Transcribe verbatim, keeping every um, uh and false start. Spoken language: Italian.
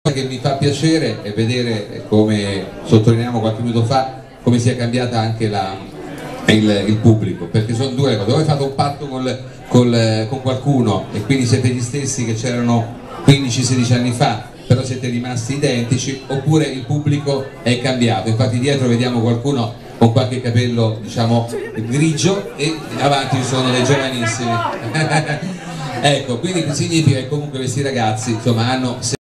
Che mi fa piacere è vedere, come sottolineavamo qualche minuto fa, come sia cambiata anche la, il, il pubblico, perché sono due cose: voi fate un patto col, col, con qualcuno e quindi siete gli stessi che c'erano quindici sedici anni fa, però siete rimasti identici, oppure il pubblico è cambiato. Infatti dietro vediamo qualcuno con qualche capello, diciamo, grigio, e avanti ci sono le giovanissime. Ecco, quindi significa che comunque questi ragazzi, insomma, hanno